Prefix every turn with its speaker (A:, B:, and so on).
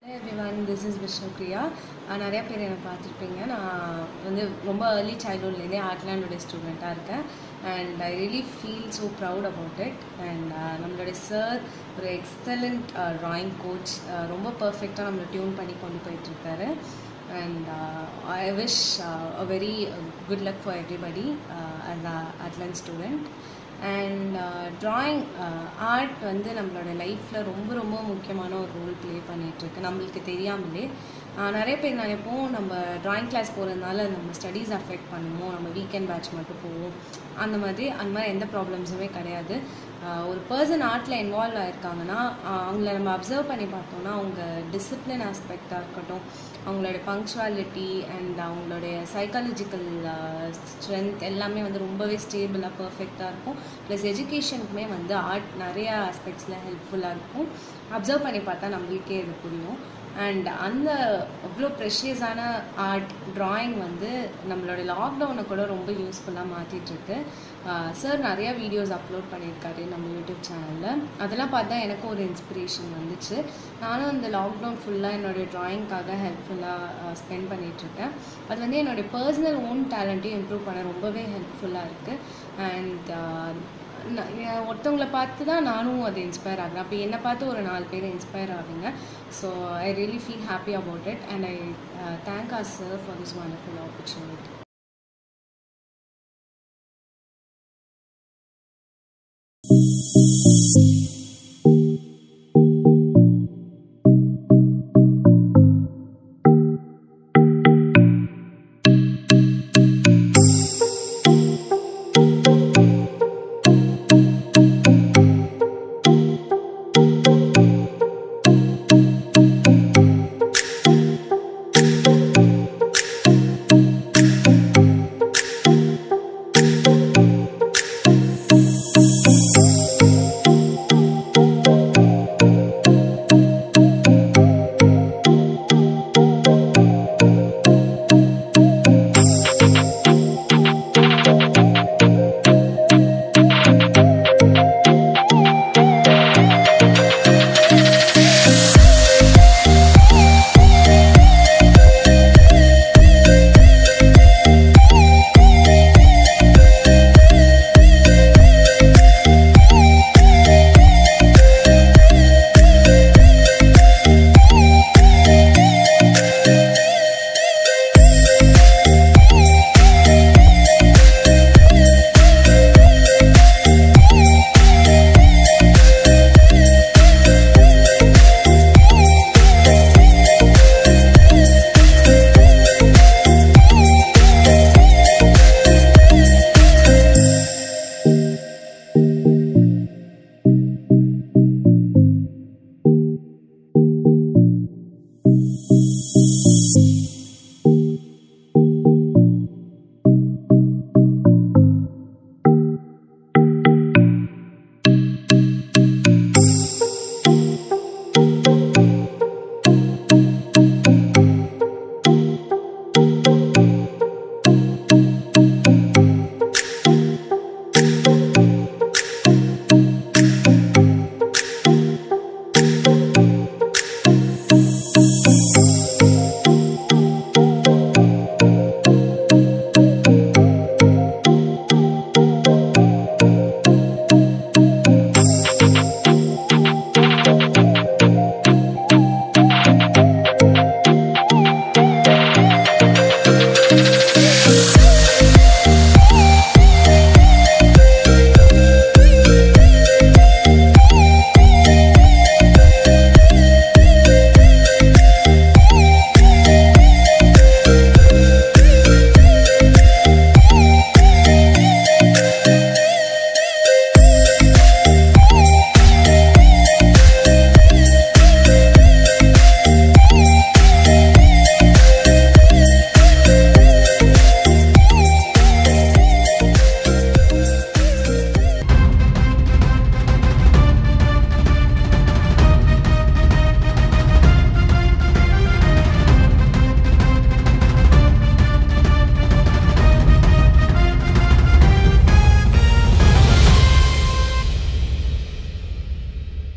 A: Hey everyone, this is Vishnupriya. நிறைய பேர் என்னை பார்த்துருப்பீங்க. நான் வந்து ரொம்ப ஏர்லி சைல்ட்ஹுட்லேருந்தே ஆர்ட்லாண்டோட ஸ்டூடெண்ட்டாக இருக்கேன். And I really feel so proud about it. And நம்மளுடைய சார் ஒரு எக்ஸலண்ட் ட்ராயிங் கோச், ரொம்ப பர்ஃபெக்டாக நம்மளை டியூன் பண்ணி கொண்டு போயிட்டுருக்காரு. And I wish a very good luck for everybody as an Artland student. And drawing art வந்து நம்மளோட லைஃப்பில் ரொம்ப ரொம்ப முக்கியமான ஒரு ரோல் ப்ளே பண்ணிகிட்ருக்கு. நம்மளுக்கு தெரியாமலே நிறைய பேர் நினைப்போம் நம்ம ட்ராயிங் கிளாஸ் போகிறதுனால நம்ம ஸ்டடீஸ் அஃபெக்ட் பண்ணுவோம், நம்ம வீக்கெண்ட் பேட்ச் மட்டும் போவோம், அந்த மாதிரி எந்த ப்ராப்ளம்ஸுமே கிடையாது. ஒரு பர்சன் ஆர்ட்டில் இன்வால்வ் ஆகிருக்காங்கன்னா அவங்கள நம்ம அப்சர்வ் பண்ணி பார்த்தோம்னா அவங்க டிசிப்ளின் ஆஸ்பெக்டாக இருக்கட்டும், அவங்களோட பங்க்சுவாலிட்டி அண்ட் அவங்களுடைய சைக்காலஜிக்கல் ஸ்ட்ரென்த் எல்லாமே வந்து ரொம்பவே ஸ்டேபிளாக பர்ஃபெக்டாக இருக்கும். ப்ளஸ் எஜுகேஷனுக்குமே வந்து ஆர்ட் நிறைய ஆஸ்பெக்ட்ஸில் ஹெல்ப்ஃபுல்லாக இருக்கும். அப்சர்வ் பண்ணி பார்த்தா நம்மளுக்கே இது புரியும். அண்ட் அந்த அவ்வளோ ப்ரெஷியஸான ஆர்ட் ட்ராயிங் வந்து நம்மளோட லாக்டவுனை கூட ரொம்ப யூஸ்ஃபுல்லாக மாற்றிட்டுருக்கு. சார் நிறையா வீடியோஸ் அப்லோட் பண்ணியிருக்காரு நம்ம யூடியூப் சேனலில். அதெல்லாம் பார்த்தா எனக்கும் ஒரு இன்ஸ்பிரேஷன் வந்துச்சு. நானும் இந்த லாக்டவுன் ஃபுல்லாக என்னுடைய ட்ராயிங்காக ஹெல்ப்ஃபுல்லாக ஸ்பெண்ட் பண்ணிகிட்ருக்கேன். அது வந்து என்னுடைய பர்சனல் ஓன் டேலண்ட்டையும் இம்ப்ரூவ் பண்ண ரொம்பவே ஹெல்ப்ஃபுல்லாக இருக்குது. அண்ட் ஒருத்தவங்களை பார்த்து தான் நானும் அதை இன்ஸ்பயர் ஆகிறேன். அப்போ என்னை பார்த்து ஒரு 4 பேர் இன்ஸ்பயர் ஆகுங்க. So I really feel happy about it. And I thank our sir for this wonderful opportunity.